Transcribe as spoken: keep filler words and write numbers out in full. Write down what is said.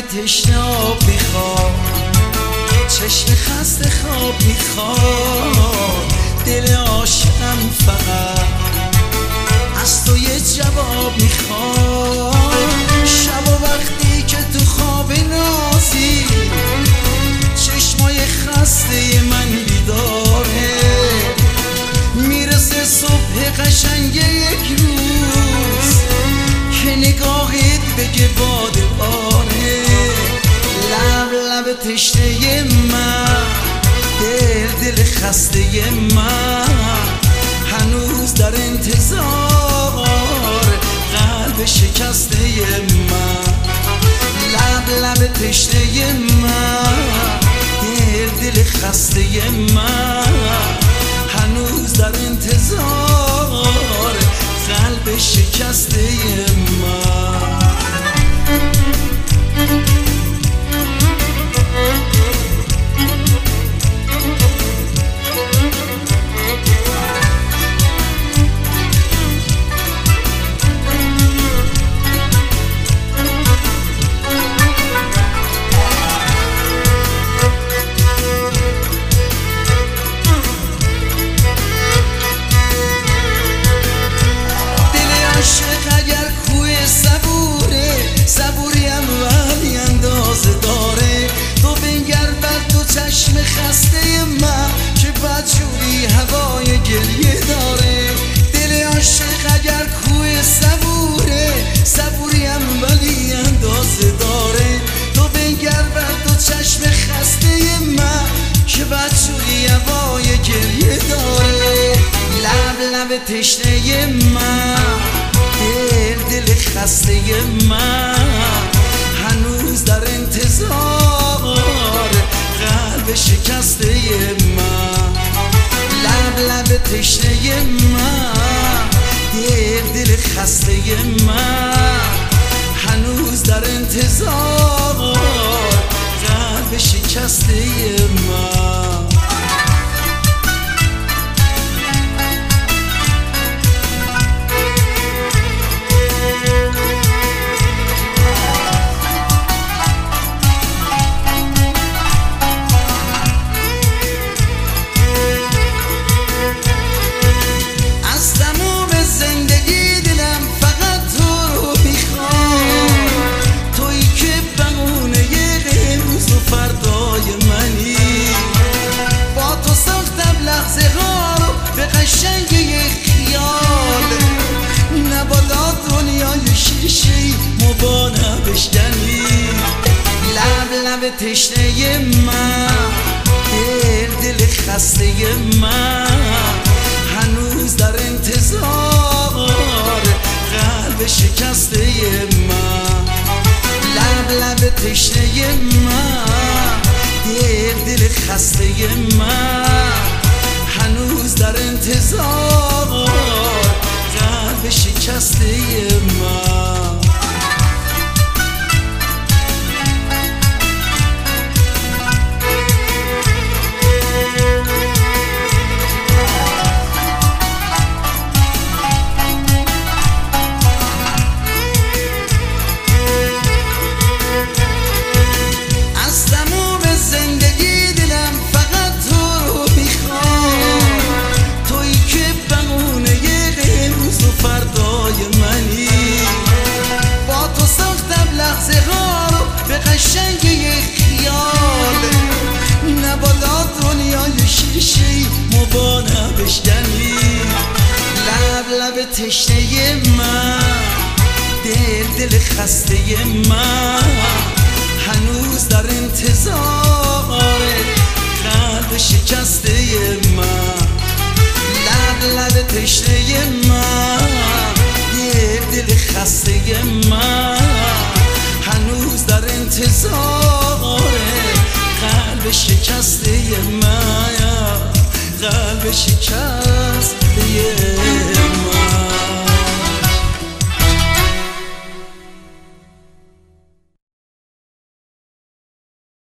تشنه آب میخواد، چشم خسته خواب میخواد، دل عاشقم فقط از تو یه جواب میخواد. شب و وقتی که تو خواب نازی چشمای خسته من بیداره، میرسه صبح قشنگ یک روز که نگاهت بگه باده باره. لب لب تشنه من، دل دل خسته من، هنوز در انتظار قلب شکسته من. لب لب تشنه من، دل دل خسته من، هنوز در انتظار قلب شکسته من. چشم خسته من که بدجوری هوای گریه داره. دل عاشق اگر کوه صبوره، صبوریم ولی اندازه داره. تو بنگر بر دو چشم خسته من که بدجوری هوای گریه داره. لب لب تشنه من، دل دل خسته من، هنوز در انتظار قلب شکسته من. لب لب تشنه من، دل دل خسته من، هنوز در انتظار قلب شکسته من. لب تشنه من، دل دل خسته من، هنوز در انتظار قلب شکسته من. لب لب تشنه من، دل دل خسته من، هنوز در انتظار قلب شکسته من. قشنگ یک خیال نبادا دنیای شیشه‌ای مبانا بشکنی. لب لب تشنه من، دل دل خسته من، هنوز در انتظار قلب شکسته من. لب لب تشنه من، دل دل خسته من، هنوز در انتظار قلب شکسته من، قلب شکسته